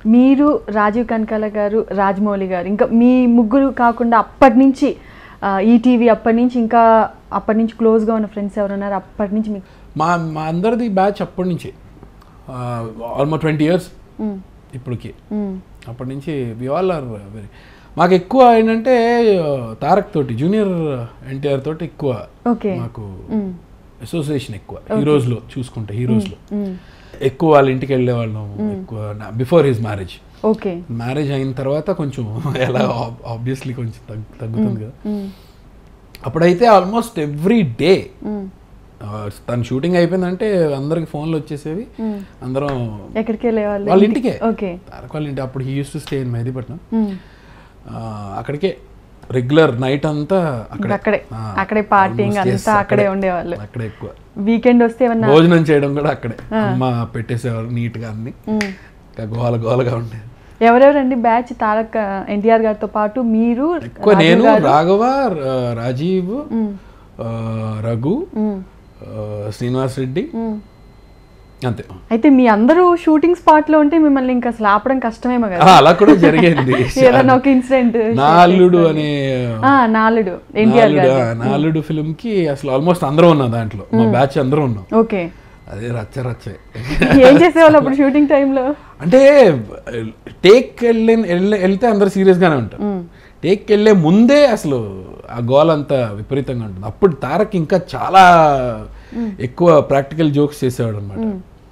మీరు, రాజీవ్ కనకాల గారు, రాజమౌళి గారు, ఇంకా మీ ముగ్గురు కాకుండా అప్పటి నుంచి ఈటీవీ అప్పటి నుంచి ఇంకా అప్పటి నుంచి క్లోజ్గా ఉన్న ఫ్రెండ్స్ ఎవరు ఉన్నారు అప్పటి నుంచి మీకు? మా అందరిది బ్యాచ్ అప్పటి నుంచి ఆల్మోస్ట్ 20 years ఇప్పటికి. అప్పటి నుంచి వి ఆల్ ఆర్ వెరీ, మాకు ఎక్కువ ఏంటంటే తారక్ తోటి, జూనియర్ ఎన్టీఆర్ తోటి ఎక్కువ మాకు అసోసియేషన్ ఎక్కువ. హీరోస్లో చూసుకుంటే హీరోస్లో ఎక్కువ వాళ్ళ ఇంటికి వెళ్ళే వాళ్ళం ఎక్కువ బిఫోర్ హిజ్ మ్యారేజ్. మ్యారేజ్ అయిన తర్వాత కొంచెం ఎలా ఆబ్వియస్లీ కొంచెం తగ్గుతుంది కదా. అప్పుడైతే ఆల్మోస్ట్ ఎవ్రీ డే తన షూటింగ్ అయిపోయిందంటే అందరికి ఫోన్లు వచ్చేసేవి, అందరం ఎక్కడికి వెళ్ళేవాళ్ళు వాళ్ళ ఇంటికే. తారక్ వాళ్ళ ఇంటి, అప్పుడు he used to stay in Mehdipatnam. అక్కడికే రెగ్యులర్ నైట్ అంతా అక్కడే పార్టీయింగ్ అంతా అక్కడే ఉండేవాళ్ళు. అక్కడే ఎక్కువ వీకెండ్ వస్తే భోజనం చేయడం కూడా అక్కడే, అమ్మ పెట్టేసేవారు నీట్ గా, అన్ని గోల గోలగా ఉండేది. ఎవరెవరండి బ్యాచ్ తారక్ ఎన్టీఆర్ గారితో పాటు? మీరు ఎక్కువ, నేను, రాఘవ, రాజీవ్, రఘు, శ్రీనివాస్ రెడ్డి, అంతే. అయితే మీ అందరూ షూటింగ్ స్పాట్ లో ఉంటే మిమ్మల్ని ఇంకా అసలు ఆపడం కష్టమేమో కదా? అలా కూడా జరిగింది. ఏదైనా ఒక ఇన్సిడెంట్. నాలుడు అనే నాలుడు ఫిల్మ్ కి అసలు ఆల్మోస్ట్ అందరూ ఉన్నాం దాంట్లో, మా బ్యాచ్ అందరూ ఉన్నాం. ఓకే, అదే రచ్చ రచ్చే. ఏం చేసేవాళ్ళు అప్పుడు షూటింగ్ టైంలో? అంటే టేక్ వెళ్తే అందరు సీరియస్ గానే ఉంటారు. టేక్ వెళ్ళే ముందే అసలు ఆ గోల్ అంతా విపరీతంగా ఉంటుంది. అప్పుడు తారక్ ఇంకా చాలా ఎక్కువ ప్రాక్టికల్ జోక్స్ చేసేవాడు అనమాట.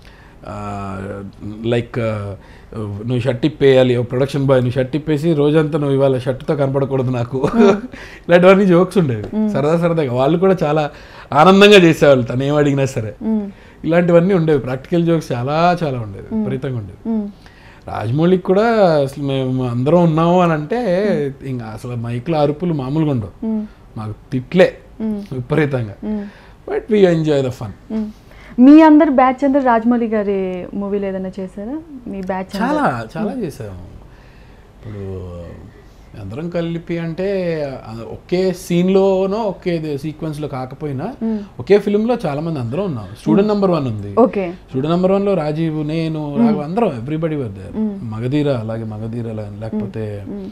లైక్ నువ్వు షర్ట్ ఇప్పేయాలి, ప్రొడక్షన్ బాయ్ నువ్వు షర్ట్ ఇప్పేసి రోజంతా నువ్వు ఇవాళ షర్ట్తో కనపడకూడదు నాకు, ఇలాంటివన్నీ జోక్స్ ఉండేవి సరదా సరదాగా. వాళ్ళు కూడా చాలా ఆనందంగా చేసేవాళ్ళు తను ఏం అడిగినా సరే. ఇలాంటివన్నీ ఉండేవి, ప్రాక్టికల్ జోక్స్ చాలా చాలా ఉండేవి, విపరీతంగా ఉండేవి. రాజమౌళికి కూడా అసలు మేము అందరం ఉన్నాము అని అంటే ఇంకా అసలు మైక్లో అరుపులు మామూలుగా ఉండవు, మాకు తిట్లే విపరీతంగా. But we enjoy the fun. మీ అందరు బ్యాచ్ అందరు రాజమౌళి గారి మూవీలు ఏదైనా చేశారా? మీ బ్యాచ్ చాలా చాలా చేసాము. ఇప్పుడు అందరం కలిపి అంటే ఒకే సీన్లోనో ఒకే సీక్వెన్స్లో కాకపోయినా ఒకే ఫిల్మ్లో చాలా మంది అందరం ఉన్నాం. స్టూడెంట్ నెంబర్ 1 ఉంది. స్టూడెంట్ నెంబర్ 1లో రాజీవ్, నేను, రాఘవ్ అందరం, ఎవ్రీబడి వర్ దేర్. మగధీర, అలాగే మగధీర, లేకపోతే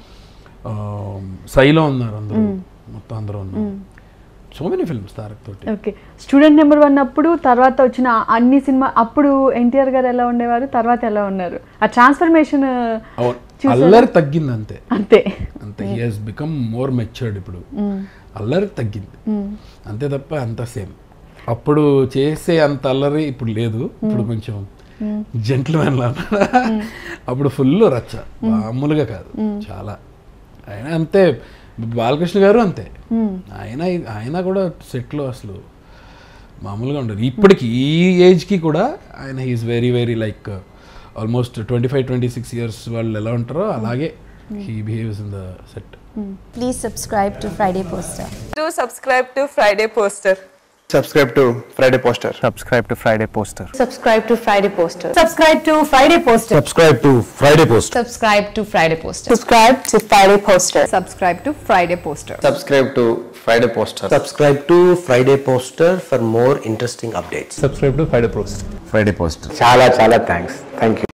సైలో ఉన్నారు అందరూ, మొత్తం అందరూ ఉన్నాం. సో మెనీ ఫిల్మ్స్ తారక్ తోటి. ఓకే, స్టూడెంట్ నెంబర్ 1 అప్పుడు, తర్వాత వచ్చిన అన్ని సినిమా, అప్పుడు ఎన్టీఆర్ గారు ఎలా ఉండేవారు, తర్వాత ఎలా ఉన్నారు? ఆ ట్రాన్స్ఫర్మేషన్ అల్లరి తగ్గింది అంతే అంతే అంతే. He has become more matured. ఇప్పుడు అల్లరి తగ్గింది అంతే తప్ప అంత సేమ్. అప్పుడు చేసే అంత అల్లరి ఇప్పుడు లేదు. ఇప్పుడు కొంచెం జెంటిల్మెన్ లా. అప్పుడు ఫుల్ రచ్చ, మామూలుగా కాదు చాలా. ఆయన అంతే, బాలకృష్ణ గారు అంతే. ఆయన కూడా సెట్లో అసలు మామూలుగా ఉండదు. ఇప్పటికి ఈ ఏజ్కి కూడా ఆయన he's very very like almost 25-26 years వాళ్ళు ఎలా ఉంటారో అలాగే he behaves in the set. Please subscribe to Friday Poster. Do subscribe to Friday Poster. Subscribe to Friday Poster. Subscribe to Friday Poster. Subscribe to Friday Poster. Subscribe to Friday Poster. Subscribe to Friday Poster. Subscribe to Friday Poster. Subscribe to Friday Poster. Subscribe to Friday Poster. Subscribe to Friday Poster. Subscribe to Friday Poster for more interesting updates. Subscribe to Friday Poster. Friday Poster. Chala thanks. Thank you.